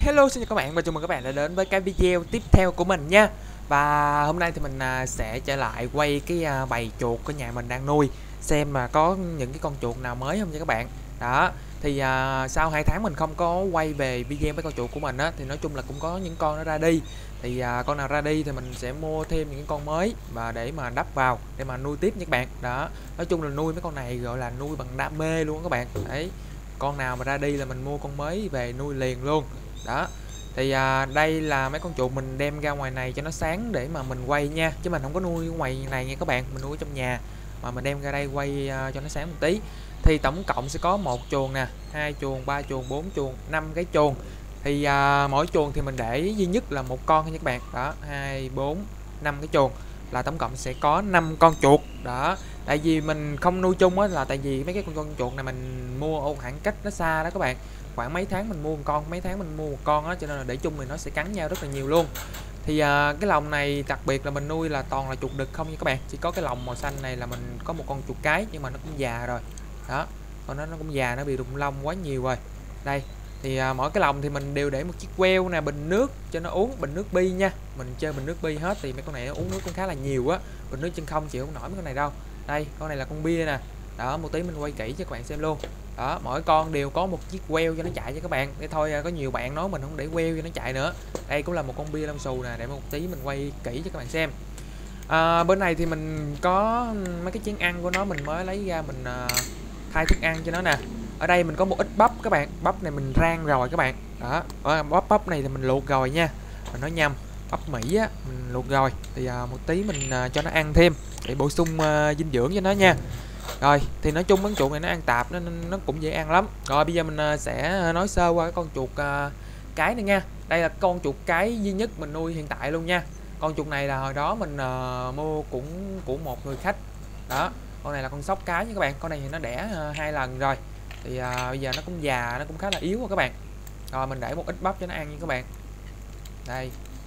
Hello, xin chào các bạn và chào mừng các bạn đã đến với cái video tiếp theo của mình nha. Và hôm nay thì mình sẽ trở lại quay cái bầy chuột của nhà mình đang nuôi, xem mà có những cái con chuột nào mới không nha các bạn. Đó, thì sau 2 tháng mình không có quay về video với con chuột của mình á, thì nói chung là cũng có những con nó ra đi. Thì con nào ra đi thì mình sẽ mua thêm những con mới và để mà đắp vào để mà nuôi tiếp nha các bạn. Đó, nói chung là nuôi mấy con này gọi là nuôi bằng đam mê luôn các bạn. Đấy, con nào mà ra đi là mình mua con mới về nuôi liền luôn. Đó, thì đây là mấy con chuột mình đem ra ngoài này cho nó sáng để mà mình quay nha, chứ mình không có nuôi ở ngoài này nha các bạn, mình nuôi ở trong nhà mà mình đem ra đây quay cho nó sáng một tí. Thì tổng cộng sẽ có một chuồng nè, 2 chuồng, 3 chuồng, 4 chuồng, 5 cái chuồng. Thì mỗi chuồng thì mình để duy nhất là một con thôi nha các bạn. Đó, 2 4 5 cái chuồng là tổng cộng sẽ có 5 con chuột. Đó, tại vì mình không nuôi chung á là tại vì mấy cái con chuột này mình mua ở khoảng cách nó xa đó các bạn, khoảng mấy tháng mình mua một con, mấy tháng mình mua một con á, cho nên là để chung thì nó sẽ cắn nhau rất là nhiều luôn. Thì cái lồng này đặc biệt là mình nuôi là toàn là chuột đực không nha các bạn, chỉ có cái lồng màu xanh này là mình có một con chuột cái nhưng mà nó cũng già rồi. Đó, con nó cũng già, nó bị rụng lông quá nhiều rồi. Đây, thì mỗi cái lồng thì mình đều để một chiếc queo nè, bình nước cho nó uống, bình nước bi nha, mình chơi bình nước bi hết thì mấy con này nó uống nước cũng khá là nhiều á, bình nước chân không chịu không nổi mấy con này đâu. Đây, con này là con bia nè. Đó, một tí mình quay kỹ cho các bạn xem luôn. Đó, mỗi con đều có một chiếc queo cho nó chạy cho các bạn. Để thôi có nhiều bạn nói mình không để queo cho nó chạy nữa. Đây cũng là một con bia lông xù nè, để một tí mình quay kỹ cho các bạn xem. Bên này thì mình có mấy cái chén ăn của nó, mình mới lấy ra mình thay thức ăn cho nó nè. Ở đây mình có một ít bắp các bạn, bắp này mình rang rồi các bạn. Đó, bắp này thì mình luộc rồi nha, mình nói nhầm, bắp Mỹ á mình luộc rồi. Thì một tí mình cho nó ăn thêm để bổ sung dinh dưỡng cho nó nha. Rồi, thì nói chung con chuột này nó ăn tạp nên nó cũng dễ ăn lắm. Rồi bây giờ mình sẽ nói sơ qua cái con chuột cái này nha. Đây là con chuột cái duy nhất mình nuôi hiện tại luôn nha. Con chuột này là hồi đó mình mua cũng của một người khách. Đó, con này là con sóc cái nha các bạn. Con này thì nó đẻ 2 lần rồi. Thì bây giờ nó cũng già, nó cũng khá là yếu rồi các bạn. Rồi mình để một ít bắp cho nó ăn nha các bạn. Đây.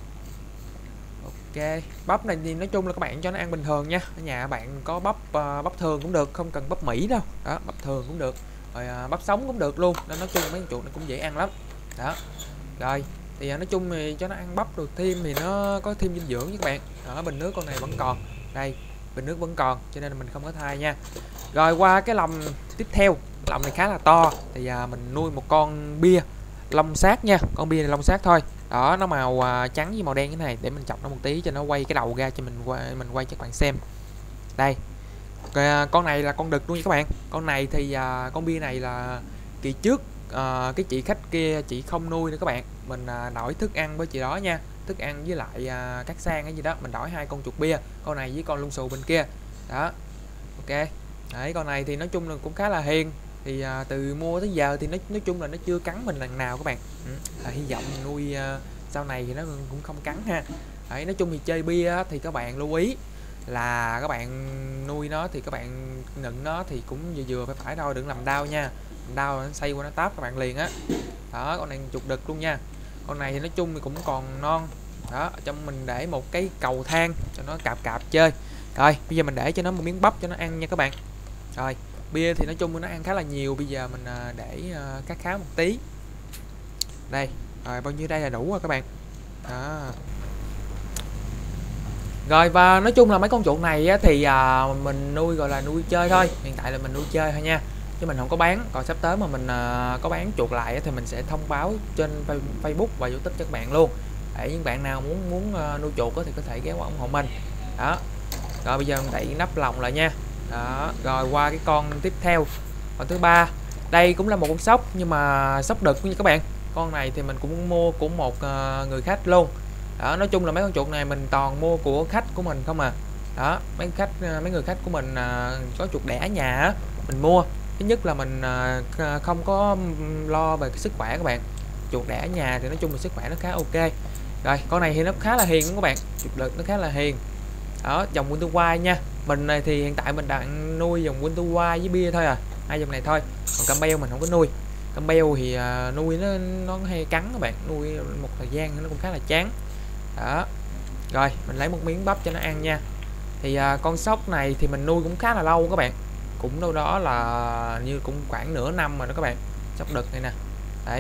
Ok, bắp này thì nói chung là các bạn cho nó ăn bình thường nha. Ở nhà bạn có bắp thường cũng được, không cần bắp Mỹ đâu. Đó, bắp thường cũng được. Rồi bắp sống cũng được luôn. Nên nói chung mấy con chuột này cũng dễ ăn lắm. Đó. Rồi, thì nói chung thì cho nó ăn bắp được thêm thì nó có thêm dinh dưỡng với các bạn. Đó, bình nước con này vẫn còn. Đây, bình nước vẫn còn cho nên là mình không có thay nha. Rồi qua cái lồng tiếp theo, lồng này khá là to thì mình nuôi một con bia lông sát nha, con bia này lông sát thôi. Đó, nó màu trắng với màu đen cái này, để mình chọc nó một tí cho nó quay cái đầu ra cho mình quay cho các bạn xem. Đây, con này là con đực luôn nha các bạn. Con này thì con bia này là kỳ trước cái chị khách kia chị không nuôi nữa các bạn, mình đổi thức ăn với chị đó nha, thức ăn với lại cát sang cái gì đó, mình đổi 2 con chuột bia, con này với con lông xù bên kia. Đó, ok. Đấy, con này thì nói chung là cũng khá là hiền. Thì từ mua tới giờ thì nói chung là nó chưa cắn mình lần nào các bạn. Hy vọng nuôi sau này thì nó cũng không cắn ha. Đấy, nói chung thì chơi bia thì các bạn lưu ý là các bạn nuôi nó thì các bạn ngựng nó thì cũng vừa phải thôi, đừng làm đau nha, làm đau nó xây qua nó táp các bạn liền á. Đó, con này chuột đực luôn nha. Con này thì nói chung thì cũng còn non. Đó, trong mình để một cái cầu thang cho nó cạp cạp chơi. Rồi bây giờ mình để cho nó một miếng bắp cho nó ăn nha các bạn. Rồi bia thì nói chung nó ăn khá là nhiều, bây giờ mình để khá một tí. Đây, rồi bao nhiêu đây là đủ rồi các bạn. Đó. Rồi và nói chung là mấy con chuột này á, thì mình nuôi gọi là nuôi chơi thôi, hiện tại là mình nuôi chơi thôi nha, chứ mình không có bán. Còn sắp tới mà mình có bán chuột lại á, thì mình sẽ thông báo trên Facebook và YouTube cho các bạn luôn, để những bạn nào muốn nuôi chuột á, thì có thể ghé qua ủng hộ mình. Đó. Rồi bây giờ mình đậy nắp lồng lại nha. Đó, rồi qua cái con tiếp theo, con thứ ba. Đây cũng là một con sóc nhưng mà sóc đực nha các bạn. Con này thì mình cũng mua của một người khách luôn. Đó, nói chung là mấy con chuột này mình toàn mua của khách của mình không à. Đó, mấy người khách của mình có chuột đẻ ở nhà á, mình mua. Thứ nhất là mình không có lo về cái sức khỏe các bạn. Chuột đẻ ở nhà thì nói chung là sức khỏe nó khá ok. Rồi, con này thì nó khá là hiền các bạn, chuột đực nó khá là hiền. Đó, dòng Winter White nha. Mình này thì hiện tại mình đang nuôi dòng Winter White với bia thôi à, 2 dòng này thôi. Còn Campbell mình không có nuôi. Campbell thì nuôi nó hay cắn các bạn, nuôi một thời gian nó cũng khá là chán. Đó. Rồi mình lấy một miếng bắp cho nó ăn nha. Thì con sóc này thì mình nuôi cũng khá là lâu các bạn, cũng đâu đó là như cũng khoảng nửa năm rồi đó các bạn. Sóc đực này nè. Đấy,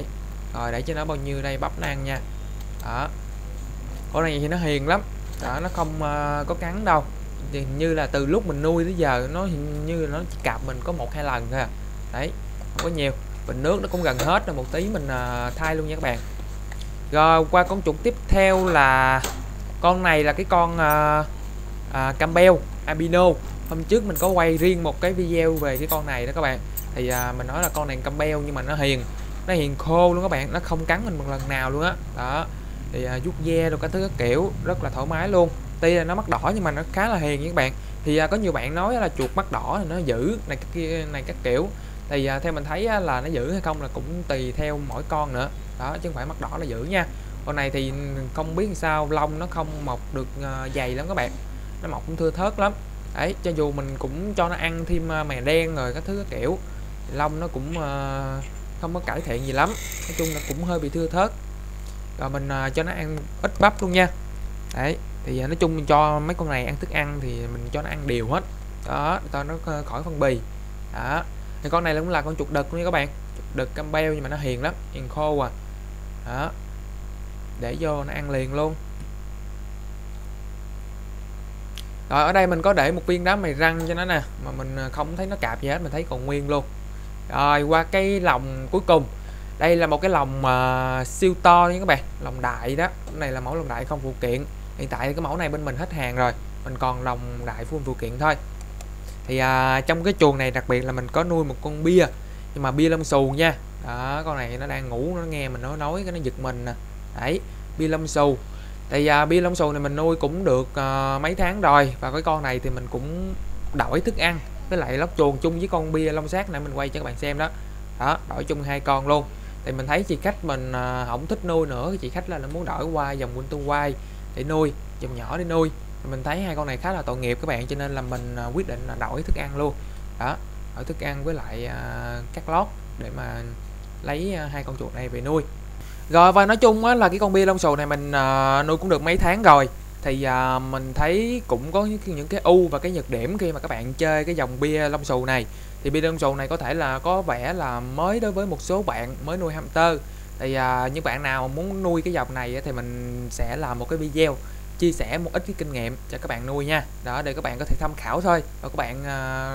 Rồi để cho nó bao nhiêu đây, bắp nó ăn nha. Đó, con này thì nó hiền lắm đó, nó không có cắn đâu. Thì hình như là từ lúc mình nuôi tới giờ nó hình như nó chỉ cạp mình có 1-2 lần thôi à. Đấy, không có nhiều. Bình nước nó cũng gần hết rồi, một tí mình thay luôn nha các bạn. Rồi qua con chuột tiếp theo là con này là cái con Campbell albino. Hôm trước mình có quay riêng một cái video về cái con này đó các bạn. Thì mình nói là con này Campbell nhưng mà nó hiền khô luôn các bạn, nó không cắn mình một lần nào luôn á. Đó, thì vuốt ve rồi các thứ các kiểu rất là thoải mái luôn. Tuy là nó mắt đỏ nhưng mà nó khá là hiền nha các bạn. Thì có nhiều bạn nói là chuột mắt đỏ thì nó dữ này cái kia này các kiểu. Thì theo mình thấy là nó dữ hay không là cũng tùy theo mỗi con nữa đó, chứ không phải mắt đỏ là dữ nha. Con này thì không biết sao lông nó không mọc được dày lắm các bạn, nó mọc cũng thưa thớt lắm. Đấy, cho dù mình cũng cho nó ăn thêm mè đen rồi các thứ các kiểu, lông nó cũng không có cải thiện gì lắm, nói chung là cũng hơi bị thưa thớt. Rồi mình cho nó ăn ít bắp luôn nha. Đấy, thì nói chung mình cho mấy con này ăn thức ăn thì mình cho nó ăn đều hết đó, cho nó khỏi phân bì đó. Thì con này cũng là con chuột đực luôn nha các bạn, chuột đực Campbell nhưng mà nó hiền lắm, hiền khô à. Đó, để vô nó ăn liền luôn. Rồi ở đây mình có để một viên đá mày răng cho nó nè, mà mình không thấy nó cạp gì hết, mình thấy còn nguyên luôn. Rồi qua cái lòng cuối cùng, đây là một cái lòng siêu to nha các bạn, lòng đại đó. Cái này là mẫu lòng đại không phụ kiện. Hiện tại cái mẫu này bên mình hết hàng rồi, mình còn lòng đại full phụ kiện thôi. Thì trong cái chuồng này đặc biệt là mình có nuôi một con bia, nhưng mà bia lông xù nha. Đó, con này nó đang ngủ, nó nghe mình nói cái nó giật mình nè. Đấy, bia lông xù. Thì bia lông xù này mình nuôi cũng được mấy tháng rồi, và cái con này thì mình cũng đổi thức ăn với lại lót chuồng chung với con bia lông sát nãy mình quay cho các bạn xem đó. Đó, đổi chung 2 con luôn. Thì mình thấy chị khách mình không thích nuôi nữa, chị khách là nó muốn đổi qua dòng Winter White để nuôi, dòng nhỏ để nuôi. Thì mình thấy 2 con này khá là tội nghiệp các bạn, cho nên là mình quyết định là đổi thức ăn luôn. Đó, đổi thức ăn với lại cắt lót để mà lấy 2 con chuột này về nuôi. Rồi và nói chung á, là cái con bia lông xù này mình nuôi cũng được mấy tháng rồi. Thì mình thấy cũng có những cái ưu và cái nhược điểm khi mà các bạn chơi cái dòng bia lông xù này. Thì bia lông xù này có thể là có vẻ là mới đối với một số bạn mới nuôi hamster. Thì những bạn nào muốn nuôi cái dòng này thì mình sẽ làm một cái video chia sẻ một ít cái kinh nghiệm cho các bạn nuôi nha. Đó, để các bạn có thể tham khảo thôi, và các bạn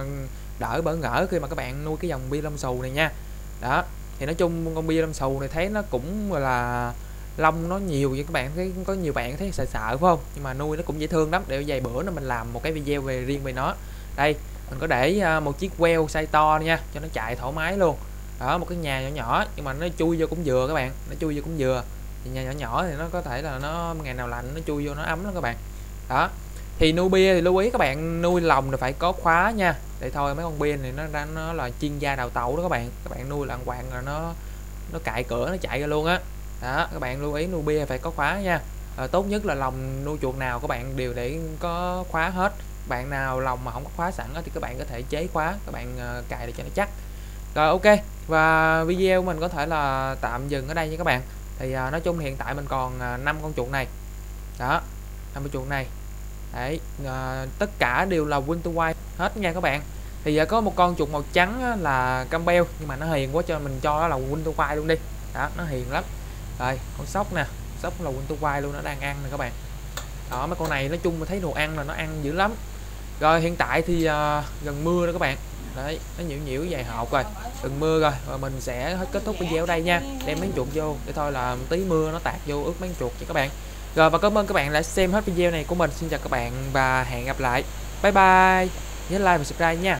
đỡ bỡ ngỡ khi mà các bạn nuôi cái dòng bia lông xù này nha. Đó, thì nói chung con bia lông xù này thấy nó cũng là lông nó nhiều vậy các bạn thấy, có nhiều bạn thấy sợ sợ phải không, nhưng mà nuôi nó cũng dễ thương lắm. Để vài bữa nữa mình làm một cái video về riêng về nó. Đây mình có để một chiếc quail size to nha, cho nó chạy thoải mái luôn. Đó, một cái nhà nhỏ nhỏ nhưng mà nó chui vô cũng vừa các bạn, nó chui vô cũng vừa. Thì nhà nhỏ nhỏ thì nó có thể là nó ngày nào lạnh nó chui vô nó ấm lắm các bạn. Đó, thì nuôi bia thì lưu ý các bạn nuôi lồng là phải có khóa nha. Để thôi mấy con bia này nó là chuyên gia đào tẩu đó các bạn nuôi lạng quạng là nó cạy cửa nó chạy ra luôn á. Đó, các bạn lưu ý nuôi bia phải có khóa nha. Tốt nhất là lồng nuôi chuột nào các bạn đều để có khóa hết. Bạn nào lồng mà không có khóa sẵn thì các bạn có thể chế khóa, các bạn cài để cho nó chắc. Rồi ok, và video mình có thể là tạm dừng ở đây nha các bạn. Thì nói chung hiện tại mình còn 5 con chuột này. Đó, 5 con chuột này. Đấy, tất cả đều là Winter White hết nha các bạn. Thì có một con chuột màu trắng là Campbell nhưng mà nó hiền quá cho mình cho nó là Winter White luôn đi. Đó, nó hiền lắm. Rồi, con sóc nè, sóc là Winter White luôn, nó đang ăn nè các bạn. Đó, mấy con này nói chung mà thấy đồ ăn là nó ăn dữ lắm. Rồi hiện tại thì gần mưa đó các bạn. Đấy, nó nhiễu dài hộp rồi, gần mưa rồi, và mình sẽ kết thúc video ở đây nha. Đem mấy chuột vô để thôi là tí mưa nó tạt vô ướt mấy chuột cho các bạn. Rồi và cảm ơn các bạn đã xem hết video này của mình. Xin chào các bạn và hẹn gặp lại. Bye bye. Nhớ like và subscribe nha.